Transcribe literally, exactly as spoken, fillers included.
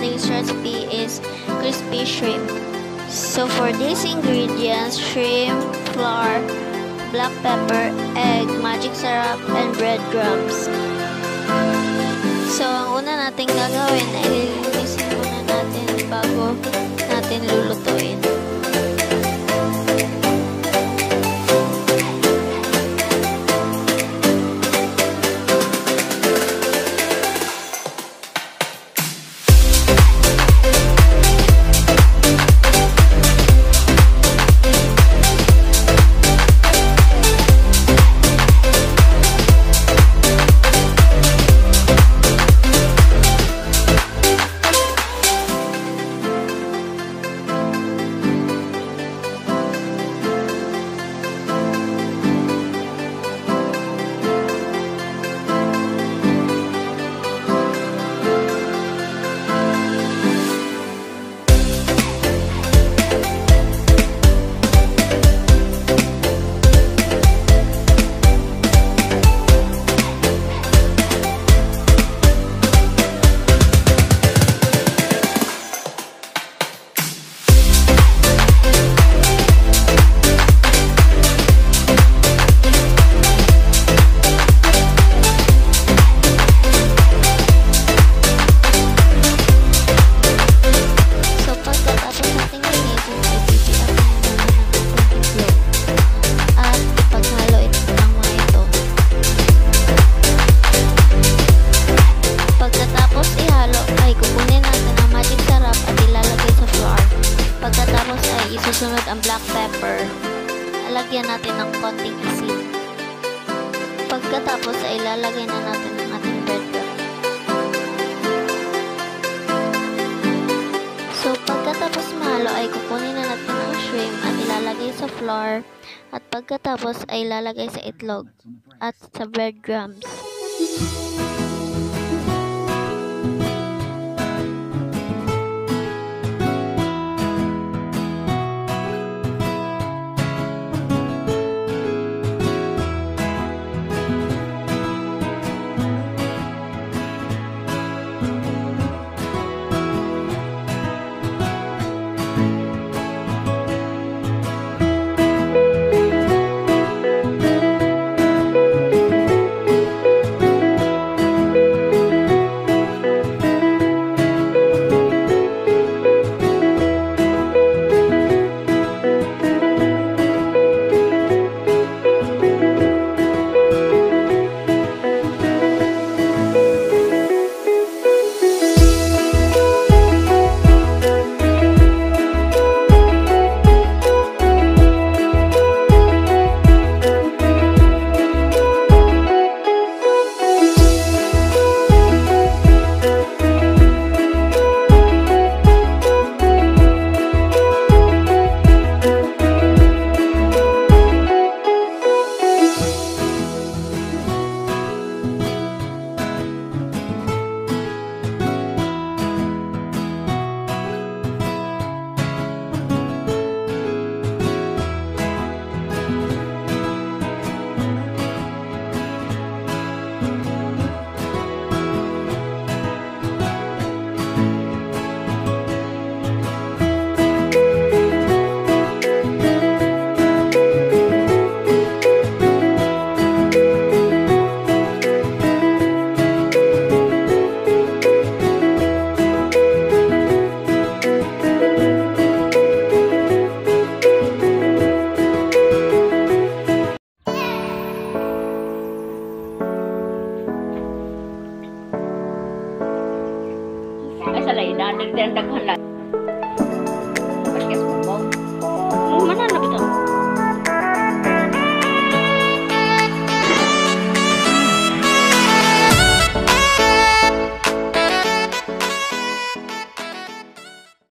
today's recipe is crispy shrimp. So for these ingredients, shrimp, flour, black pepper, egg, magic syrup, and breadcrumbs. So ang una natin gagawin ay lilinisin muna natin bago natin lulutuin. Isusunod ang black pepper. Lalagyan natin ng konting asin. Pagkatapos ay ilalagay na natin ang ating breadcrumb. So pagkatapos mahalo ay kukunin na natin ang shrimp at ilalagay sa flour. At pagkatapos ay ilalagay sa itlog at sa breadcrumbs. Ay, salay na. Nagdagdagan lang.